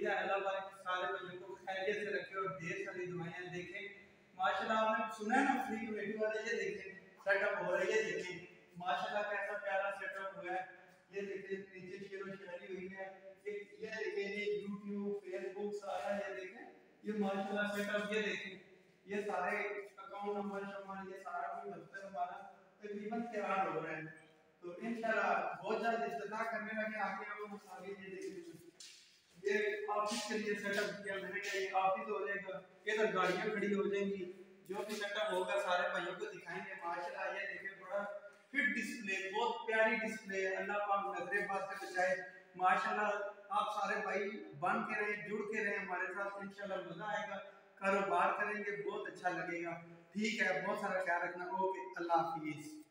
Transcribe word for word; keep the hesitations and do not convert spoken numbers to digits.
उम्मीद है अल्लाह पाक सारे भाइयों को खैरियत से रखे और ढेर सारी दुआएं देखें। माशाल्लाह आपने सुना है ना फ्री कमेटी वाले, ये देखें सेटअप हो रहा है, ये देखें माशाल्लाह कैसा प्यारा सेटअप हुआ है। ये देखें नीचे शेरो शायरी हुई है, ये ये देखें ये यूट्यूब फेसबुक सारा ये देखें, ये माशाल्लाह सेटअप ये देखें ये सारे अकाउंट नंबर शम्बर ये सारा कुछ दफ्तर हमारा तकरीबन तैयार हो रहा है। तो इंशाल्लाह बहुत जल्द इफ्तिताह करने लगे आगे हम आगे ये देखेंगे। ये ऑफिस के लिए सेटअप किया मैंने, क्या ये ऑफिस हो जाएगा, इधर गाड़ियां खड़ी हो जाएंगी, जो भी सेटअप होगा सारे भाइयों को दिखाएंगे। माशाल्लाह ये देखिए बड़ा फिट डिस्प्ले, बहुत प्यारी डिस्प्ले है, अल्लाह पाक नजरे पास से बचाए। माशाल्लाह आप सारे भाई बन के रहे, जुड़ के रहे हमारे साथ, इंशाल्लाह मजा आएगा, कारोबार करेंगे बहुत अच्छा लगेगा। ठीक है, बहुत सारा ख्याल रखना। ओके, अल्लाह हाफिज।